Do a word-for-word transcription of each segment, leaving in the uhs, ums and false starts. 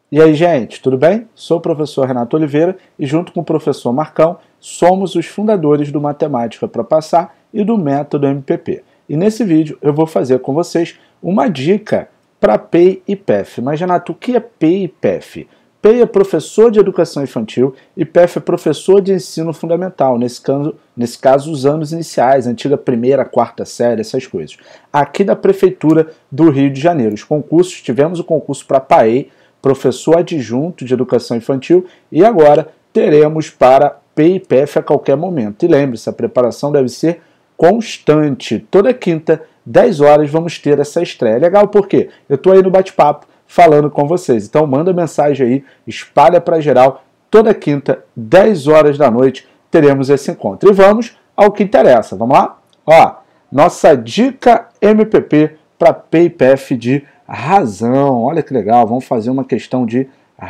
E aí, gente, tudo bem? Sou o professor Renato Oliveira e junto com o professor Marcão somos os fundadores do Matemática para Passar e do Método M P P. E nesse vídeo eu vou fazer com vocês uma dica para P E I e P E F. Mas, Renato, o que é P E I e P E F? P E I é professor de educação infantil e P E F é professor de ensino fundamental, nesse caso, nesse caso os anos iniciais, antiga primeira, quarta série, essas coisas. Aqui da Prefeitura do Rio de Janeiro, os concursos, tivemos o concurso para P A E I, professor adjunto de educação infantil, e agora teremos para P E I e P E F a qualquer momento. E lembre-se, a preparação deve ser constante. Toda quinta, dez horas, vamos ter essa estreia. Legal porque eu estou aí no bate-papo falando com vocês. Então manda mensagem aí, espalha para geral. Toda quinta, dez horas da noite, teremos esse encontro. E vamos ao que interessa. Vamos lá? Ó, nossa dica M P P para P E I e P E F de razão. Olha que legal, vamos fazer uma questão de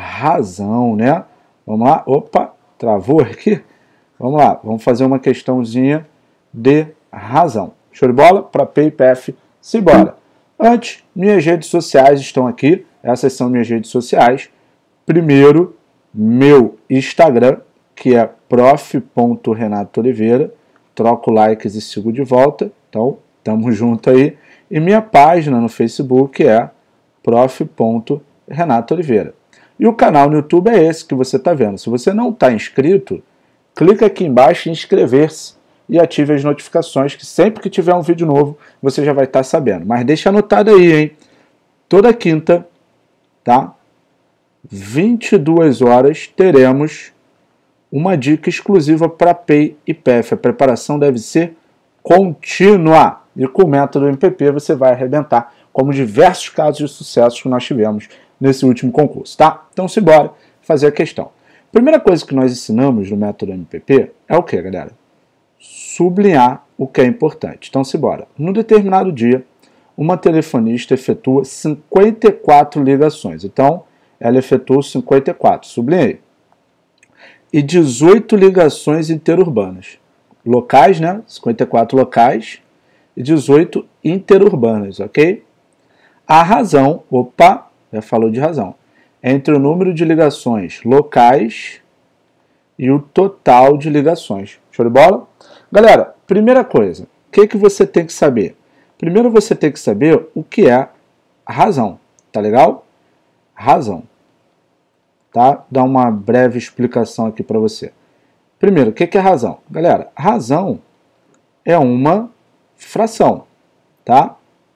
razão, né? Vamos lá, opa, travou aqui. Vamos lá, vamos fazer uma questãozinha de razão. Show de bola? Para P E I e P E F, simbora. Antes, minhas redes sociais estão aqui. Essas são minhas redes sociais. Primeiro, meu Instagram, que é prof ponto renato oliveira. Troco likes e sigo de volta. Então, tamo junto aí. E minha página no Facebook é prof ponto renato oliveira. E o canal no YouTube é esse que você está vendo. Se você não está inscrito, clica aqui embaixo em inscrever-se e ative as notificações, que sempre que tiver um vídeo novo, você já vai estar sabendo. Mas deixa anotado aí, hein? Toda quinta, tá? vinte e duas horas, teremos uma dica exclusiva para P E I e P E F. A preparação deve ser contínua. E com o método M P P você vai arrebentar, como diversos casos de sucesso que nós tivemos nesse último concurso, tá? Então, simbora fazer a questão. Primeira coisa que nós ensinamos no método M P P é o que, galera? Sublinhar o que é importante. Então, simbora. Num determinado dia, uma telefonista efetua cinquenta e quatro ligações. Então, ela efetuou cinquenta e quatro, sublinhei. E dezoito ligações interurbanas. Locais, né? cinquenta e quatro locais e dezoito interurbanas, ok? A razão, opa, já falou de razão, entre o número de ligações locais e o total de ligações. Show de bola? Galera, primeira coisa, o que, que você tem que saber? Primeiro você tem que saber o que é razão, tá legal? Razão, tá? Dá uma breve explicação aqui para você. Primeiro, o que, que é razão? Galera, razão é uma fração, tá?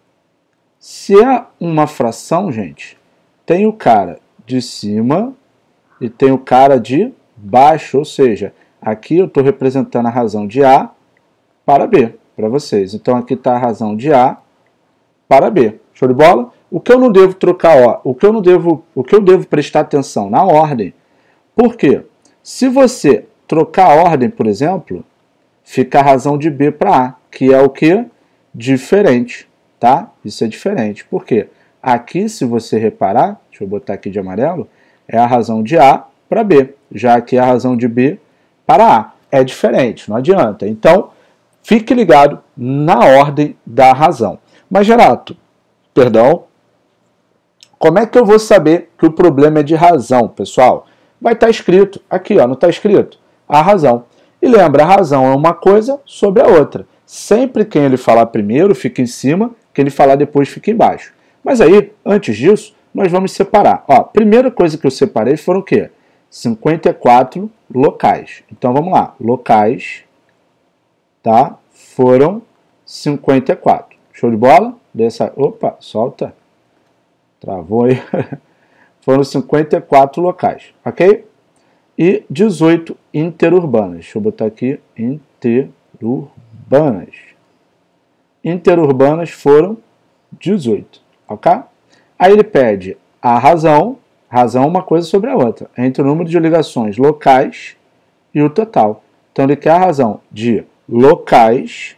Se é uma fração, gente, tem o cara de cima e tem o cara de baixo, ou seja, aqui eu estou representando a razão de A para B, para vocês. Então aqui está a razão de A para B. Show de bola? O que eu não devo trocar, ó, o que eu não devo, o que eu devo prestar atenção na ordem. Por quê? Se você trocar a ordem, por exemplo, fica a razão de B para A, que é o que? Diferente, tá? Isso é diferente. Por quê? Aqui, se você reparar, deixa eu botar aqui de amarelo, é a razão de A para B, já que é a razão de B para A. É diferente, não adianta. Então, fique ligado na ordem da razão. Mas, Renato, perdão, como é que eu vou saber que o problema é de razão, pessoal? Vai estar escrito aqui, ó, não está escrito? A razão. E lembra, a razão é uma coisa sobre a outra. Sempre quem ele falar primeiro fica em cima, quem ele falar depois fica embaixo. Mas aí, antes disso, nós vamos separar. Ó, a primeira coisa que eu separei foram o quê? cinquenta e quatro locais. Então vamos lá. Locais, tá? Foram cinquenta e quatro. Show de bola? Dessa... Opa, solta. Travou aí. Foram cinquenta e quatro locais, ok? E dezoito interurbanas. Deixa eu botar aqui, interurbanas. Interurbanas foram dezoito, ok? Aí ele pede a razão, razão é uma coisa sobre a outra, entre o número de ligações locais e o total. Então ele quer a razão de locais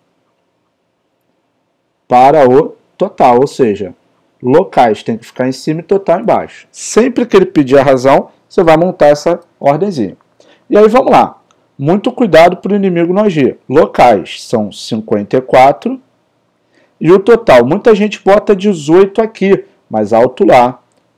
para o total, ou seja, locais tem que ficar em cima e total embaixo. Sempre que ele pedir a razão, você vai montar essa ordenzinha. E aí vamos lá. Muito cuidado para o inimigo não agir. Locais são cinquenta e quatro e o total. Muita gente bota dezoito aqui, mas alto lá.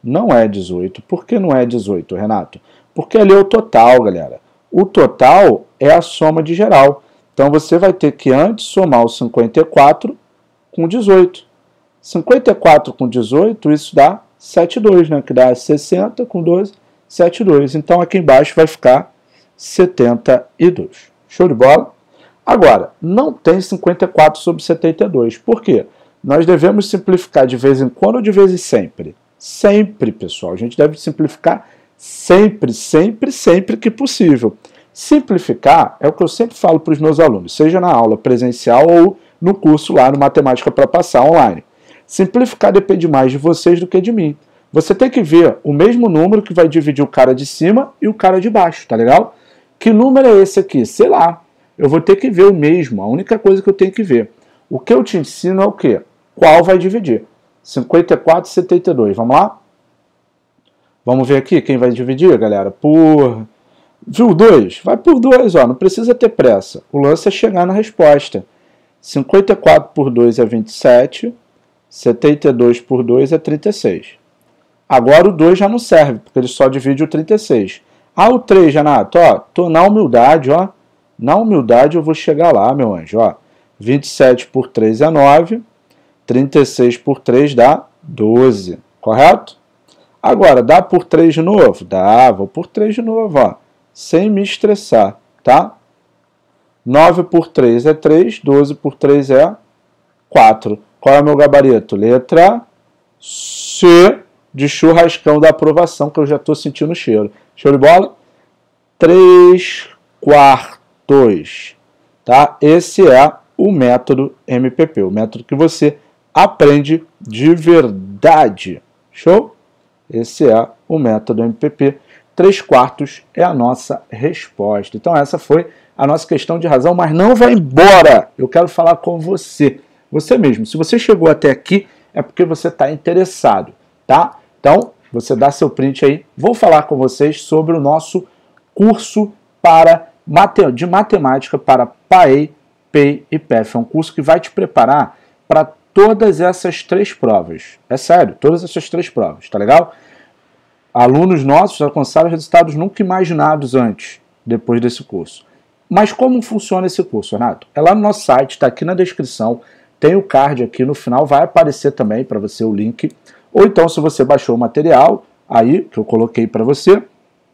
não é dezoito. Por que não é dezoito, Renato? Porque ali é o total, galera. O total é a soma de geral. Então você vai ter que antes somar o cinquenta e quatro com dezoito. cinquenta e quatro com dezoito, isso dá setenta e dois, né? Que dá sessenta com doze, setenta e dois. Então aqui embaixo vai ficar setenta e dois. Show de bola? Agora, não tem cinquenta e quatro sobre setenta e dois. Por quê? Nós devemos simplificar de vez em quando ou de vez em sempre? Sempre, pessoal. A gente deve simplificar sempre, sempre, sempre que possível. Simplificar é o que eu sempre falo para os meus alunos, seja na aula presencial ou no curso lá no Matemática para Passar online. Simplificar depende mais de vocês do que de mim. Você tem que ver o mesmo número que vai dividir o cara de cima e o cara de baixo, tá legal? Que número é esse aqui? Sei lá. Eu vou ter que ver o mesmo, a única coisa que eu tenho que ver. O que eu te ensino é o quê? Qual vai dividir? cinquenta e quatro e setenta e dois, vamos lá? Vamos ver aqui quem vai dividir, galera? Por... Viu dois? Vai por dois, ó, não precisa ter pressa. O lance é chegar na resposta. cinquenta e quatro por dois é vinte e sete, setenta e dois por dois é trinta e seis. Agora o dois já não serve, porque ele só divide o trinta e seis. Ah, o três, Renato, ó, tô na humildade, ó. Na humildade eu vou chegar lá, meu anjo, ó. vinte e sete por três é nove, trinta e seis por três dá doze, correto? Agora, dá por três de novo? Dá, vou por três de novo, ó, sem me estressar, tá? nove por três é três, doze por três é quatro. Qual é o meu gabarito? Letra C de churrascão da aprovação, que eu já estou sentindo o cheiro. Show de bola? três quartos, tá? Esse é o método M P P, o método que você aprende de verdade. Show? Esse é o método M P P. três quartos é a nossa resposta. Então essa foi a nossa questão de razão, mas não vai embora. Eu quero falar com você, você mesmo. Se você chegou até aqui, é porque você está interessado, tá? Então, você dá seu print aí. Vou falar com vocês sobre o nosso curso para, de matemática para P A E, P E I e P E F. É um curso que vai te preparar para todas essas três provas. É sério, todas essas três provas, tá legal? Alunos nossos alcançaram resultados nunca imaginados antes, depois desse curso. Mas como funciona esse curso, Renato? É lá no nosso site, está aqui na descrição, tem o card aqui no final, vai aparecer também para você o link. Ou então, se você baixou o material aí, que eu coloquei para você,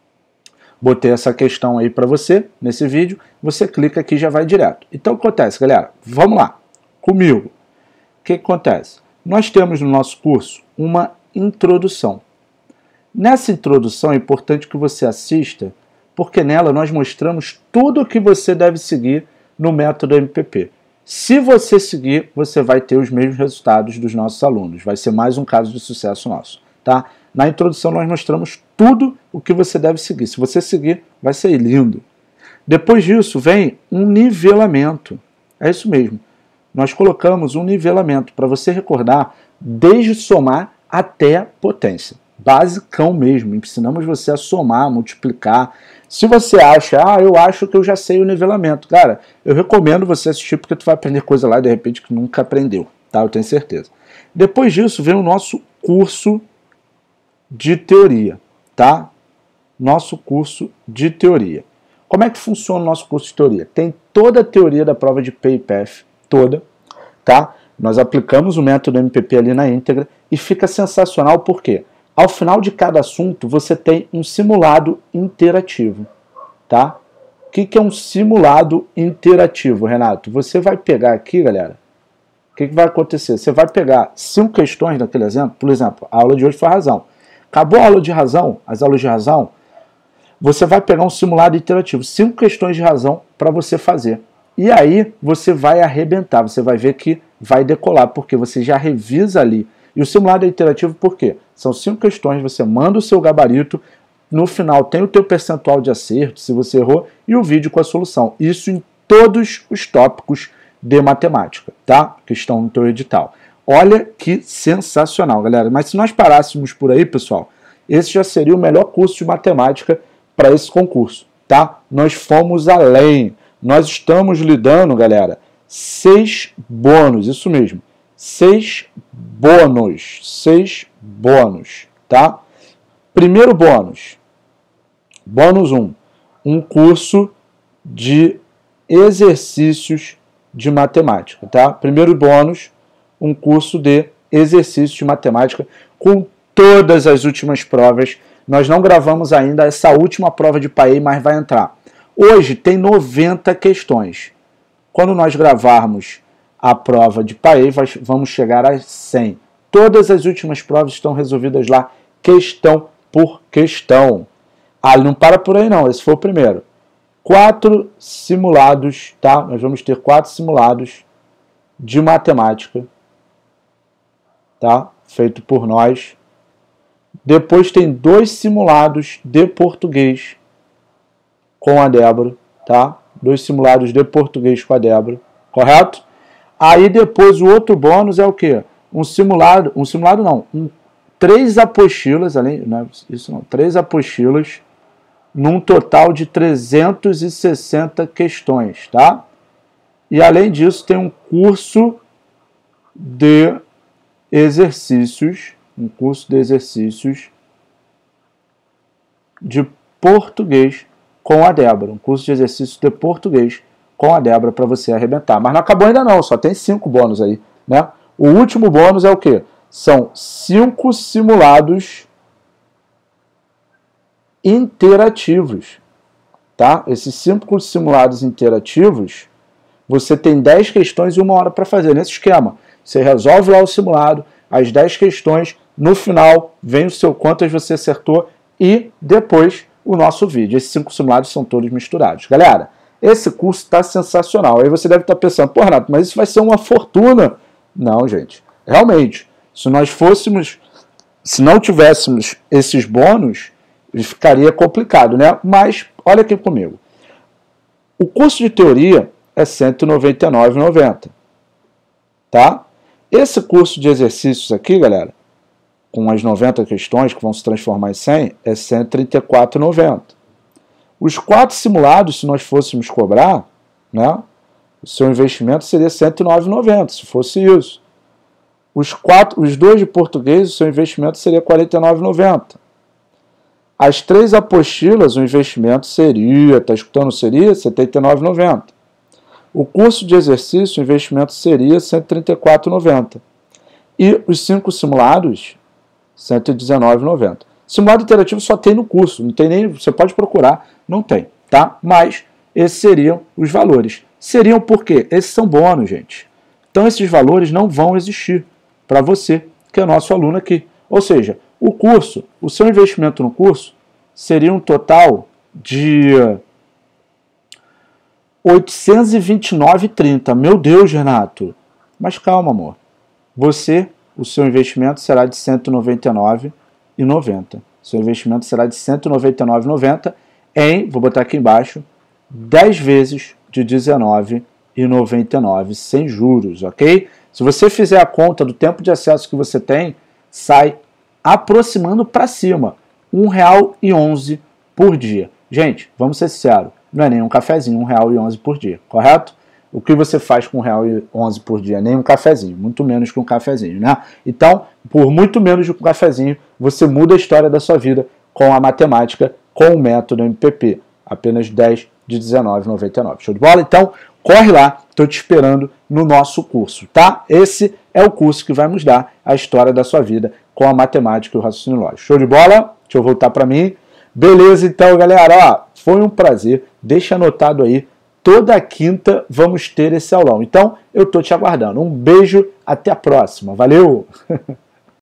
botei essa questão aí para você, nesse vídeo, você clica aqui e já vai direto. Então, o que acontece, galera? Vamos lá, comigo. O que, que acontece? Nós temos no nosso curso uma introdução. Nessa introdução é importante que você assista, porque nela nós mostramos tudo o que você deve seguir no método M P P. Se você seguir, você vai ter os mesmos resultados dos nossos alunos. Vai ser mais um caso de sucesso nosso, tá? Na introdução nós mostramos tudo o que você deve seguir. Se você seguir, vai ser lindo. Depois disso vem um nivelamento. É isso mesmo. Nós colocamos um nivelamento para você recordar desde somar até potência. Basicão mesmo. Ensinamos você a somar, multiplicar. Se você acha, ah, eu acho que eu já sei o nivelamento. Cara, eu recomendo você assistir porque tu vai aprender coisa lá de repente que nunca aprendeu, tá? Eu tenho certeza. Depois disso vem o nosso curso de teoria, tá? Nosso curso de teoria. Como é que funciona o nosso curso de teoria? Tem toda a teoria da prova de P E I e P E F, toda, tá? Nós aplicamos o método M P P ali na íntegra e fica sensacional porque ao final de cada assunto você tem um simulado interativo, tá? O que, que é um simulado interativo, Renato? Você vai pegar aqui, galera, o que, que vai acontecer? Você vai pegar cinco questões daquele exemplo, por exemplo, a aula de hoje foi razão. Acabou a aula de razão, as aulas de razão, você vai pegar um simulado interativo, cinco questões de razão para você fazer. E aí você vai arrebentar, você vai ver que vai decolar, porque você já revisa ali. E o simulado é interativo por quê? São cinco questões, você manda o seu gabarito, no final tem o teu percentual de acerto, se você errou, e o vídeo com a solução. Isso em todos os tópicos de matemática, tá? Que estão no teu edital. Olha que sensacional, galera. Mas se nós parássemos por aí, pessoal, esse já seria o melhor curso de matemática para esse concurso, tá? Nós fomos além. Nós estamos lhe dando, galera, seis bônus, isso mesmo. Seis bônus. Seis bônus, tá? Primeiro bônus, bônus um, um curso de exercícios de matemática, tá? Primeiro bônus, um curso de exercícios de matemática com todas as últimas provas. Nós não gravamos ainda essa última prova de P A E, mas vai entrar. Hoje tem noventa questões. Quando nós gravarmos a prova de P A E, vamos chegar a cem. Todas as últimas provas estão resolvidas lá, questão por questão. Ah, não para por aí não, esse foi o primeiro. Quatro simulados, tá? Nós vamos ter quatro simulados de matemática, tá? Feito por nós. Depois tem dois simulados de português com a Débora, tá? Dois simulados de português com a Débora, correto? Aí depois o outro bônus é o quê? Um simulado, um simulado não, um, três apostilas, além, não é isso não, três apostilas, num total de trezentas e sessenta questões, tá? E além disso tem um curso de exercícios, um curso de exercícios de português com a Débora, um curso de exercícios de português com a Débora para você arrebentar. Mas não acabou ainda não, só tem cinco bônus aí, né? O último bônus é o quê? São cinco simulados interativos, tá? Esses cinco simulados interativos, você tem dez questões e uma hora para fazer. Nesse esquema, você resolve lá o simulado, as dez questões, no final vem o seu quantas você acertou e depois o nosso vídeo. Esses cinco simulados são todos misturados. Galera, esse curso está sensacional. Aí você deve estar pensando, pô, Renato, mas isso vai ser uma fortuna. Não, gente. Realmente, se nós fôssemos, se não tivéssemos esses bônus, ficaria complicado, né? Mas, olha aqui comigo. O curso de teoria é cento e noventa e nove reais e noventa centavos, tá? Esse curso de exercícios aqui, galera, com as noventa questões que vão se transformar em cem, é cento e trinta e quatro reais e noventa centavos. Os quatro simulados, se nós fôssemos cobrar, né, o seu investimento seria cento e nove reais e noventa centavos, se fosse isso. Os, quatro, os dois de português, o seu investimento seria quarenta e nove reais e noventa centavos. As três apostilas, o investimento seria, está escutando, seria setenta e nove reais e noventa centavos. O curso de exercício, o investimento seria cento e trinta e quatro reais e noventa centavos. E os cinco simulados, cento e dezenove reais e noventa centavos. Simulado interativo só tem no curso, não tem nem, você pode procurar, não tem, tá? Mas esses seriam os valores. Seriam por quê? Esses são bônus, gente. Então esses valores não vão existir para você, que é nosso aluno aqui. Ou seja, o curso, o seu investimento no curso seria um total de oitocentos e vinte e nove reais e trinta centavos. Meu Deus, Renato. Mas calma, amor. Você, o seu investimento será de cento e noventa e nove reais e noventa centavos. Seu investimento será de cento e noventa e nove reais e noventa centavos em, vou botar aqui embaixo, dez vezes de dezenove reais e noventa e nove centavos sem juros, ok? Se você fizer a conta do tempo de acesso que você tem, sai aproximando para cima, um real e onze centavos por dia. Gente, vamos ser sinceros, não é nem um cafezinho, um real e onze centavos por dia, correto? O que você faz com um real e onze centavos por dia? Nem um cafezinho, muito menos que um cafezinho, né? Então, por muito menos de um cafezinho, você muda a história da sua vida com a matemática, com o método M P P. Apenas dez de dezenove reais e noventa e nove centavos. Show de bola? Então, corre lá, estou te esperando no nosso curso, tá? Esse é o curso que vai nos dar a história da sua vida com a matemática e o raciocínio lógico. Show de bola? Deixa eu voltar para mim. Beleza, então, galera, ó, foi um prazer. Deixa anotado aí. Toda quinta vamos ter esse aulão. Então, eu estou te aguardando. Um beijo, até a próxima. Valeu!